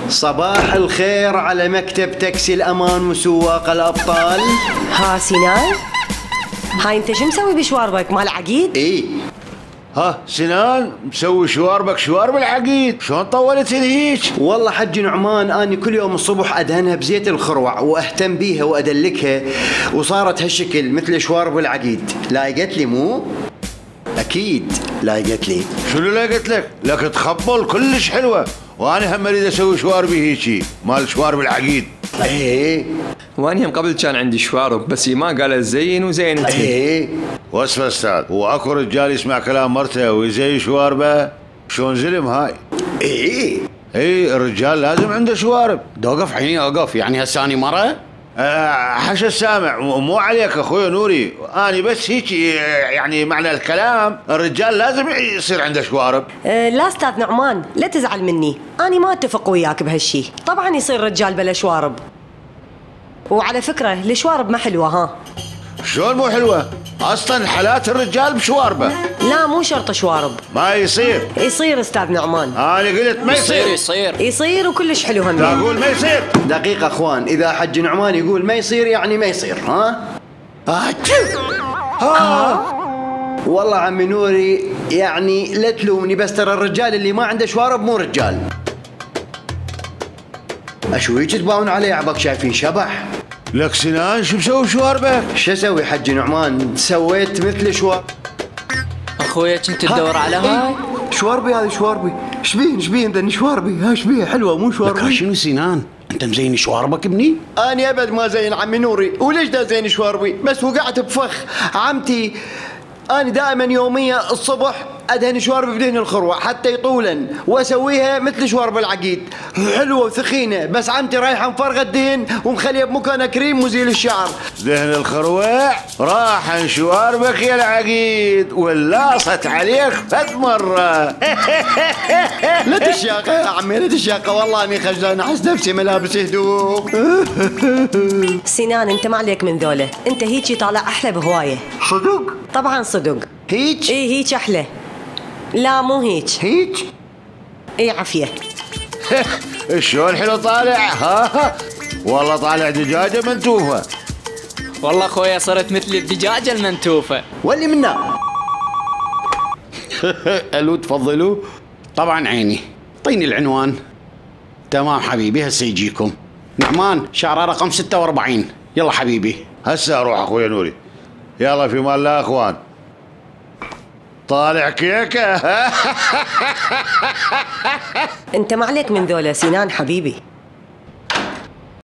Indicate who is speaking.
Speaker 1: صباح الخير على مكتب تاكسي الأمان وسواق الأبطال.
Speaker 2: ها سنان، هاي انت شو مسوي بشواربك مال عقيد؟
Speaker 1: ايه.
Speaker 3: ها سنان، مسوي شواربك شوارب العقيد، شلون طولت هيك؟
Speaker 1: والله حج نعمان أني كل يوم الصبح أدهنها بزيت الخروع وأهتم بيها وأدلكها وصارت هالشكل مثل شوارب العقيد. لايقت لي مو؟ أكيد لايقت لي.
Speaker 3: شنو لاقت لك؟ لك تخبل كلش حلوة، وأنا هم أريد أسوي شواربي هيجي مال شوارب العقيد.
Speaker 1: ايه
Speaker 4: واني هم قبل كان عندي شوارب بس ما قال زين وزين.
Speaker 1: ايه
Speaker 3: واسفة استاذ، واكو رجال يسمع كلام مرته ويزي شواربه؟ شلون زلم هاي؟
Speaker 1: ايه
Speaker 3: اي الرجال لازم عنده شوارب.
Speaker 5: دوقف عيني اوقف، يعني هسه اني مرة؟
Speaker 3: حش السامع، مو عليك اخوي نوري، اني بس هيك يعني معنى الكلام الرجال لازم يصير عنده شوارب.
Speaker 2: لا استاذ نعمان لا تزعل مني، اني ما اتفق وياك بهالشي. طبعا يصير رجال بلا شوارب، وعلى فكرة الشوارب ما حلوة. ها
Speaker 3: شلون مو حلوة؟ اصلا حالات الرجال بشواربه.
Speaker 2: لا مو شرط شوارب.
Speaker 3: ما يصير.
Speaker 2: يصير استاذ نعمان.
Speaker 3: انا قلت ما يصير.
Speaker 2: يصير وكلش حلو هم.
Speaker 3: لا اقول ما يصير.
Speaker 1: دقيقة اخوان، اذا حج نعمان يقول ما يصير يعني ما يصير. ها والله عمي نوري يعني لا تلومني، بس ترى الرجال اللي ما عنده شوارب مو رجال. اشو هيك تباون عليه عبك شايفين شبح؟
Speaker 3: لك سنان شو مسوي شواربك؟
Speaker 1: شو اسوي حج نعمان؟ سويت مثل شوارب.
Speaker 6: اخويا كنت تدور على هاي؟
Speaker 1: شواربي هذه شواربي. شبيه ذني شواربي. ها شبيه حلوه مو شواربي.
Speaker 5: لك شنو سنان؟ انت مزين شواربك ابني؟
Speaker 1: اني ابد ما زين عمي نوري. وليش دا زين شواربي؟ بس وقعت بفخ عمتي. أنا دائما يوميا الصبح أدهن شوارب بدهن الخروع حتى يطولا وأسويها مثل شوارب العقيد، حلوة وثخينة. بس عمتي رايحة مفرغة الدهن ومخليها بمكانها كريم مزيل الشعر.
Speaker 3: دهن الخروع راح شواربك يا العقيد ولاصت عليك فت مرة.
Speaker 1: لا تشياقة يا عمي لا تشياقة، والله أني خجلان أحس نفسي ملابس هدوء.
Speaker 2: سنان انت ما عليك من ذولا، انت هيجي طالع احلى بهواية.
Speaker 1: صدق؟
Speaker 2: طبعا صدق.
Speaker 1: هيج؟
Speaker 2: ايه هيج احلى. لا مو هيج.
Speaker 1: هيج؟
Speaker 2: ايه عافية.
Speaker 3: شلون حلو طالع؟ ها والله طالع دجاجة منتوفة.
Speaker 6: والله اخويا صرت مثل الدجاجة المنتوفة.
Speaker 1: واللي منا.
Speaker 5: الو تفضلوا. طبعا عيني، طيني العنوان. تمام حبيبي هسه يجيكم. نعمان شارع رقم 46. يلا حبيبي
Speaker 3: هسه اروح اخويا نوري. يلا في مال الله اخوان. طالع كيكه.
Speaker 2: انت ما عليك من ذولا سنان حبيبي.